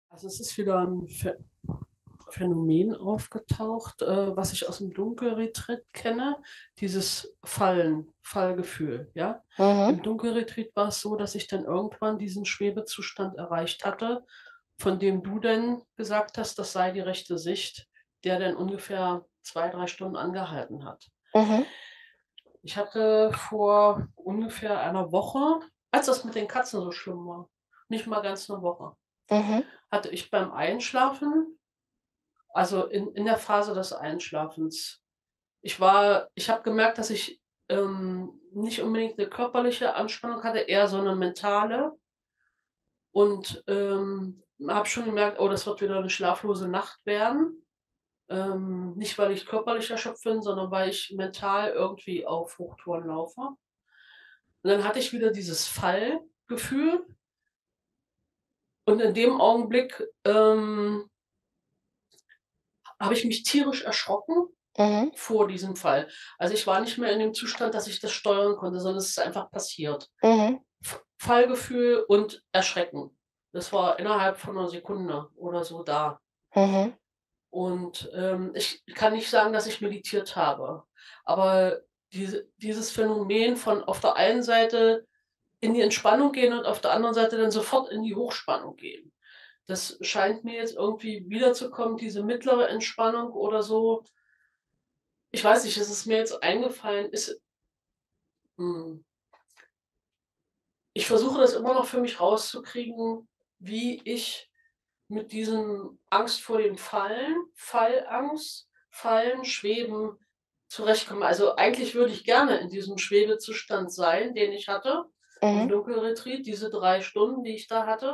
Also, es ist wieder ein Phänomen aufgetaucht, was ich aus dem Dunkelretreat kenne, dieses Fallgefühl, ja? Mhm, Im Dunkelretreat war es so, dass ich dann irgendwann diesen Schwebezustand erreicht hatte, von dem du denn gesagt hast, das sei die rechte Sicht, der dann ungefähr 2, 3 Stunden angehalten hat. mhm, Ich hatte vor ungefähr einer Woche, als das mit den Katzen so schlimm war, nicht mal ganz eine Woche, mhm, hatte ich beim Einschlafen, also in der Phase des Einschlafens, ich habe gemerkt, dass ich, nicht unbedingt 'ne körperliche Anspannung hatte, eher so 'ne mentale, und, habe schon gemerkt: „Oh, das wird wieder 'ne schlaflose Nacht werden." Nicht, weil ich körperlich erschöpft bin, sondern weil ich mental irgendwie auf Hochtouren laufe. Und dann hatte ich wieder dieses Fallgefühl, und in dem Augenblick, habe ich mich tierisch erschrocken mhm, vor diesem Fall. Also, ich war nicht mehr in dem Zustand, dass ich das steuern konnte, sondern es ist einfach passiert. mhm, Fallgefühl und Erschrecken. Das war innerhalb von 'ner Sekunde oder so da. mhm. Und, ich kann nicht sagen, dass ich meditiert habe, aber dieses Phänomen von auf der einen Seite in die Entspannung gehen und auf der anderen Seite dann sofort in die Hochspannung gehen. Das scheint mir jetzt irgendwie wiederzukommen, diese mittlere Entspannung oder so. Ich weiß nicht, es ist mir jetzt eingefallen, hm ich versuche das immer noch für mich rauszukriegen, wie ich mit diesem Angst vor dem Fallen, Fallangst, Fallen, Schweben zurechtkomme. Also, eigentlich würde ich gerne in diesem Schwebezustand sein, den ich hatte im Mhm. Dunkelretreat, diese 3 Stunden, die ich da hatte.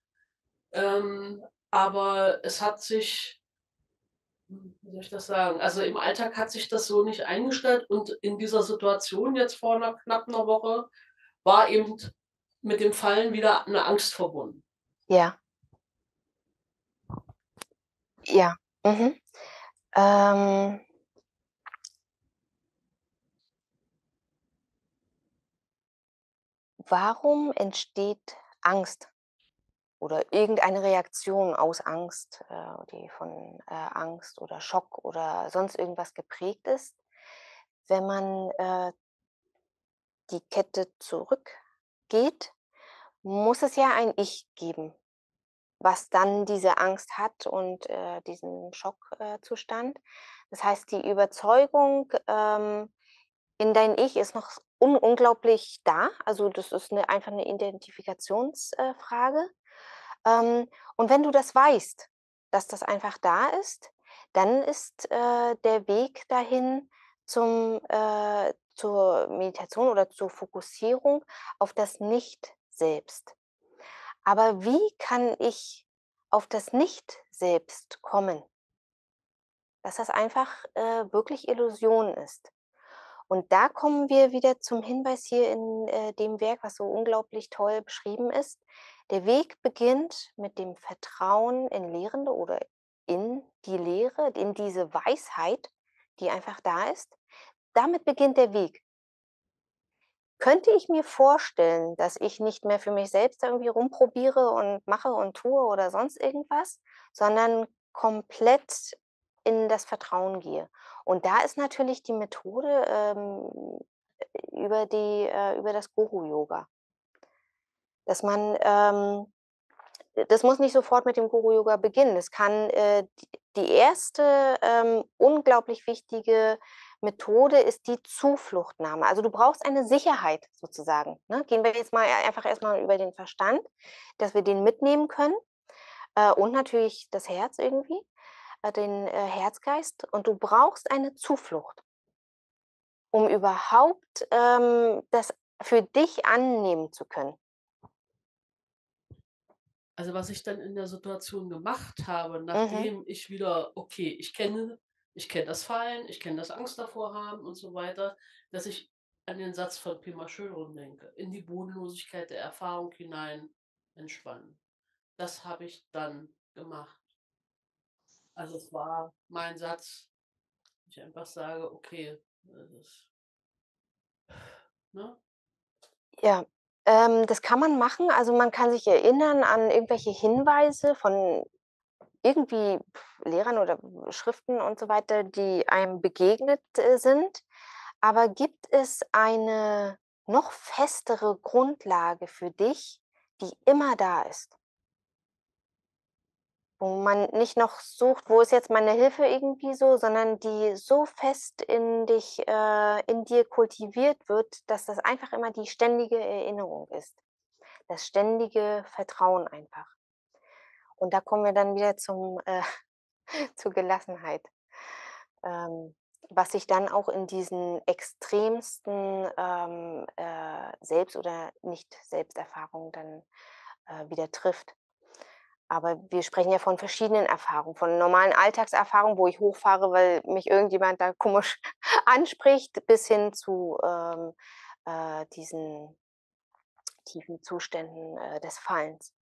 Aber es hat sich, wie soll ich das sagen? Also, im Alltag hat sich das so nicht eingestellt, und in dieser Situation jetzt vor 'ner knapp 'ner Woche war eben mit dem Fallen wieder 'ne Angst verbunden. Ja, ja. Mhm. Ähm, Warum entsteht Angst oder irgendeine Reaktion aus Angst, die von, Angst oder Schock oder sonst irgendwas geprägt ist, wenn man, die Kette zurückgeht, muss es ja ein Ich geben, was dann diese Angst hat und, diesen Schockzustand. Zustand. Das heißt, die Überzeugung, in dein Ich ist noch unglaublich da. Also, das ist einfach eine Identifikationsfrage. Frage. Und wenn du das weißt, dass das einfach da ist, dann ist, der Weg dahin zur Meditation oder zur Fokussierung auf das Nicht-Selbst. Aber wie kann ich auf das Nicht-Selbst kommen? Dass das einfach, wirklich Illusion ist. Und da kommen wir wieder zum Hinweis hier in, dem Werk, was so unglaublich toll beschrieben ist. Der Weg beginnt mit dem Vertrauen in Lehrende oder in die Lehre, in diese Weisheit, die einfach da ist. Damit beginnt der Weg. Könnte ich mir vorstellen, dass ich nicht mehr für mich selbst irgendwie rumprobiere und mache und tue oder sonst irgendwas, sondern komplett in das Vertrauen gehe. Und da ist natürlich die Methode, über das Guru-Yoga, dass man, das muss nicht sofort mit dem Guru-Yoga beginnen. Es kann, die erste, unglaublich wichtige Methode ist die Zufluchtnahme. Also, du brauchst eine Sicherheit sozusagen, ne? Gehen wir jetzt mal einfach erst mal über den Verstand, dass wir den mitnehmen können, und natürlich das Herz irgendwie, den, Herzgeist. Und du brauchst eine Zuflucht, um überhaupt, das für dich annehmen zu können. Also, was ich dann in der Situation gemacht habe, Mhm, nachdem ich wieder, okay, ich kenne das Fallen, ich kenne das Angst davor haben und so weiter, dass ich an den Satz von Pema Chödrön denke: „In die Bodenlosigkeit der Erfahrung hinein entspannen." Das habe ich dann gemacht. Also, es war mein Satz, ich einfach sage: „Okay, das", ne? ja. Das kann man machen. Also, man kann sich erinnern an irgendwelche Hinweise von irgendwie Lehrern oder Schriften und so weiter, die einem begegnet, sind. Aber gibt es eine noch festere Grundlage für dich, die immer da ist? Wo man nicht noch sucht: „Wo ist jetzt meine Hilfe?“ irgendwie so, sondern die so fest in dir kultiviert wird, dass das einfach immer die ständige Erinnerung ist, das ständige Vertrauen einfach. Und da kommen wir dann wieder zur Gelassenheit, was sich dann auch in diesen extremsten, Selbst oder Nicht-Selbsterfahrungen dann, wieder trifft. Aber wir sprechen ja von verschiedenen Erfahrungen, von normalen Alltagserfahrungen, wo ich hochfahre, weil mich irgendjemand da komisch anspricht, bis hin zu, diesen tiefen Zuständen, des Fallens,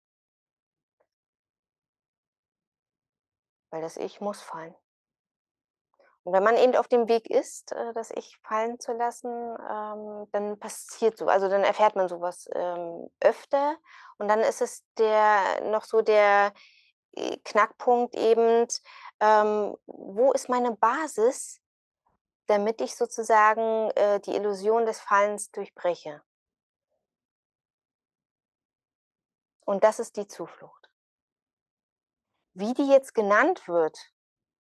weil das Ich muss fallen. Und wenn man eben auf dem Weg ist, das Ich fallen zu lassen, dann passiert so, also, dann erfährt man sowas öfter, und dann ist es der Knackpunkt eben, wo ist meine Basis, damit ich sozusagen, die Illusion des Fallens durchbreche? Und das ist die Zuflucht. Wie die jetzt genannt wird,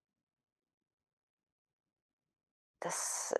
das,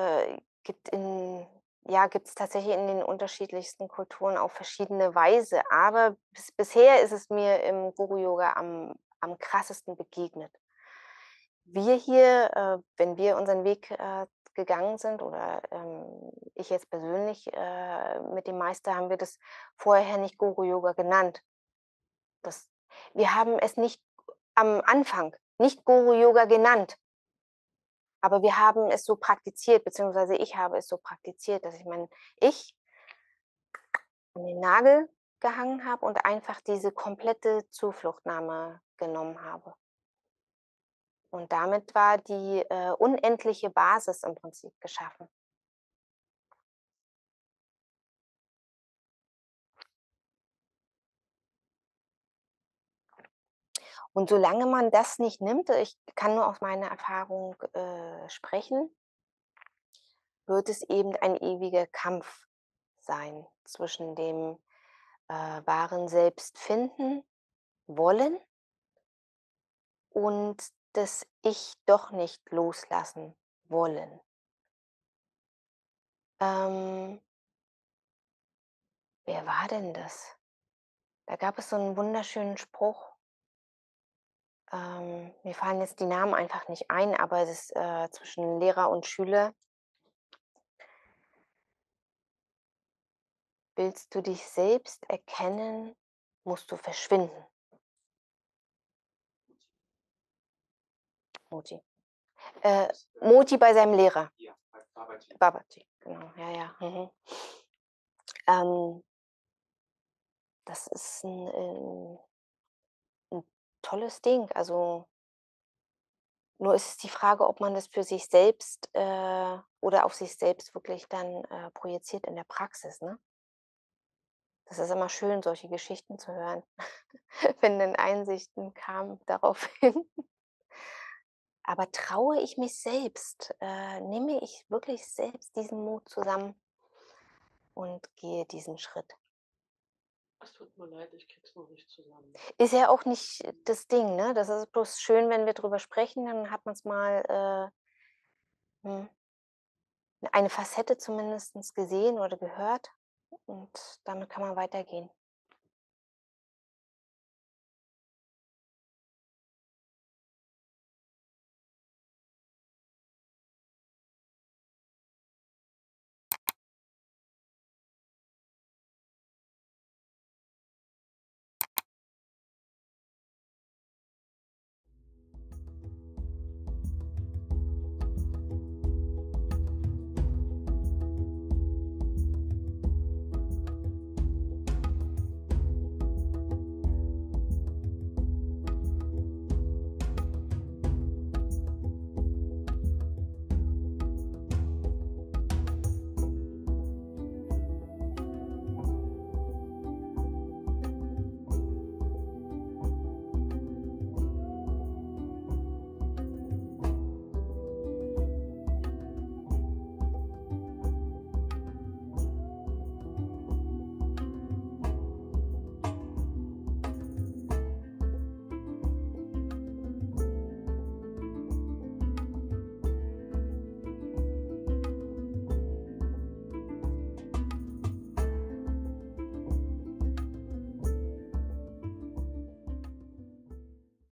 gibt es tatsächlich in den unterschiedlichsten Kulturen auf verschiedene Weise, aber bisher ist es mir im Guru-Yoga am krassesten begegnet. Wir hier, wenn wir unseren Weg, gegangen sind, oder, ich jetzt persönlich, mit dem Meister, haben wir das vorher nicht Guru-Yoga genannt. Das Wir haben es nicht am Anfang nicht Guru-Yoga genannt. Aber wir haben es so praktiziert, beziehungsweise ich habe es so praktiziert, dass ich mein Ich an den Nagel gehangen habe und einfach diese komplette Zufluchtnahme genommen habe. Und damit war die, unendliche Basis im Prinzip geschaffen. Und solange man das nicht nimmt, ich kann nur aus meiner Erfahrung, sprechen, wird es eben ein ewiger Kampf sein zwischen dem, wahren Selbst finden wollen und das Ich doch nicht loslassen wollen. Ähm, Wer war denn das? Da gab es so einen wunderschönen Spruch. Mir fallen jetzt die Namen einfach nicht ein, aber es ist, zwischen Lehrer und Schüler. „Willst du dich selbst erkennen, musst du verschwinden.“ Moti. Äh, Moti bei seinem Lehrer. Babaji, genau, ja, ja. Mhm. Ähm, Das ist ein 'n tolles Ding. Also, nur ist es die Frage, ob man das für sich selbst, oder auf sich selbst wirklich dann, projiziert in der Praxis, ne? Das ist immer schön, solche Geschichten zu hören, wenn dann Einsichten kamen daraufhin. Aber traue ich mich selbst? Nehme ich wirklich selbst diesen Mut zusammen und gehe diesen Schritt? Es tut mir leid, ich krieg's noch nicht zusammen. Ist ja auch nicht das Ding, ne? Das ist bloß schön, wenn wir drüber sprechen, dann hat man's mal, hm, eine Facette zumindest gesehen oder gehört, und damit kann man weitergehen.